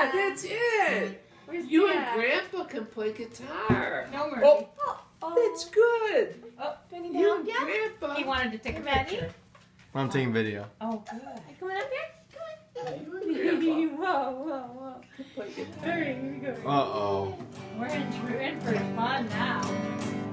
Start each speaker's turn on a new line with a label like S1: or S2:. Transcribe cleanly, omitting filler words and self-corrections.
S1: Yeah, that's it.
S2: Where's
S1: You
S2: Dad?
S1: and Grandpa can play guitar.
S2: No, Murphy.
S1: Oh,
S2: Oh.
S1: that's good.
S2: Oh, turning
S1: You
S2: down.
S1: and
S2: Yeah.
S1: Grandpa.
S2: He wanted to take a
S3: Ready?
S2: picture.
S4: I'm taking video.
S2: Oh, good.
S3: Are you coming up here?
S1: You and Grandpa
S2: Whoa.
S1: can play guitar.
S2: All right, here we go.
S4: Uh-oh.
S2: We're in for fun now.